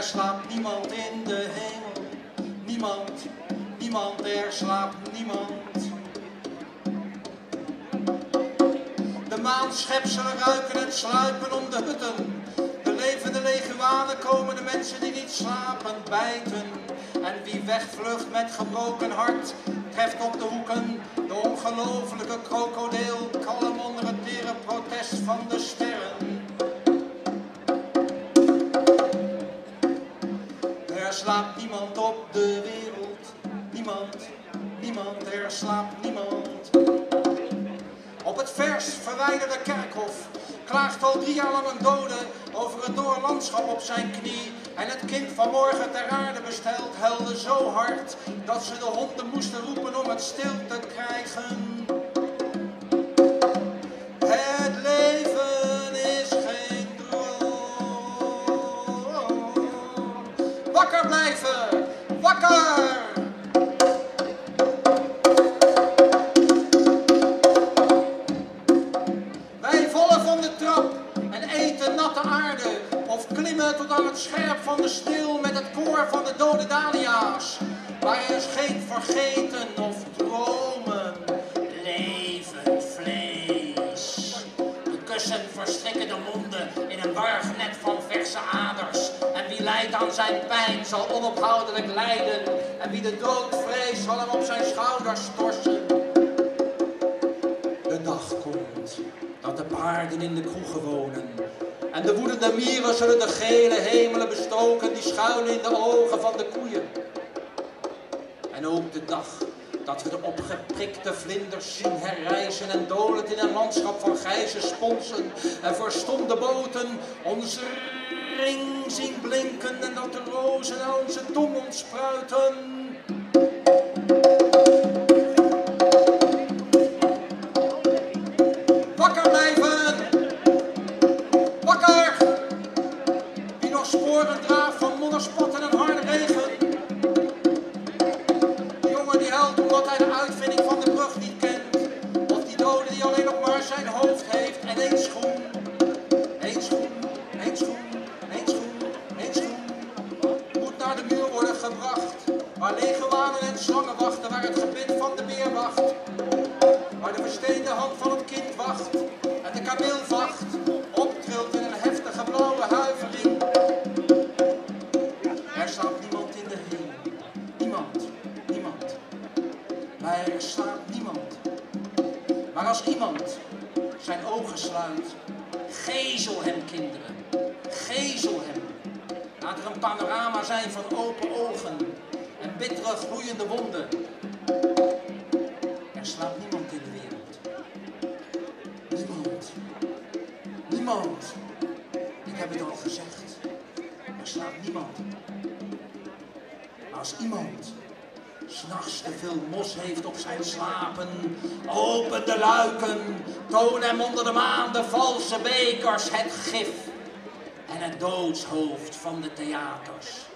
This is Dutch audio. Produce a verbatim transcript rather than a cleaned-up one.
Er slaapt niemand in de hemel. Niemand, niemand, er slaapt niemand. De maanschepselen ruiken en sluipen om de hutten. De levende leguanen komen de mensen die niet slapen bijten. En wie wegvlucht met gebroken hart, treft op de hoeken de ongelofelijke krokodil, kalm onder het tere protest van de sterren. Er slaapt niemand op de wereld, niemand, niemand, er slaapt niemand. Op het vers verwijderde kerkhof klaagt al drie jaar lang een dode over het doorlandschap op zijn knie. En het kind van morgen ter aarde besteld huilde zo hard dat ze de honden moesten roepen om het stil te krijgen. Het leven is geen droom. Wakker blijven, wakker! Wij volgen van de trap en eten natte aarde, of klimmen tot aan het scherp van de steel met het koor van de dode dahlia's. Waar er is geen vergeten of dromen, leven, vlees. De kussen verstrikken de monden in een warfnet van verse aders. En wie lijdt aan zijn pijn zal onophoudelijk lijden. En wie de dood vreest zal hem op zijn schouders torsen. De dag komt dat de paarden in de kroegen wonen. En de woedende mieren zullen de gele hemelen bestoken die schuilen in de ogen van de koeien. En ook de dag dat we de opgeprikte vlinders zien herrijzen en dolend in een landschap van grijze sponsen en verstomde boten onze ring zien blinken en dat de rozen naar onze tong ontspruiten. Wakker blijven! Wakker! Die nog sporen draagt van modderspot en een harde regen. Die jongen die huilt omdat hij de uitvinding van de brug niet kent. Of die dode die alleen nog maar zijn hoofd heeft en één schoen. Eén schoen, één schoen, één schoen, één schoen. Moet naar de muur worden gebracht. Waar leguanen en slangen wachten, waar het gebit van de beer wacht. Waar de versteende hand van het kind wacht. En de kameelvacht optrilt in een heftige blauwe huivering. Er slaapt niemand in de hemel. Niemand, niemand. Maar er slaapt niemand. Maar als iemand zijn ogen sluit, gezel hem, kinderen. Gezel hem. Laat er een panorama zijn van open ogen en bittere gloeiende wonden. Er slaapt niemand in de wereld. Niemand. Niemand. Ik heb het al gezegd. Er slaapt niemand. Maar als iemand 's nachts te veel mos heeft op zijn slapen, open de luiken, toon hem onder de maan de valse bekers, het gif en het doodshoofd van de theaters.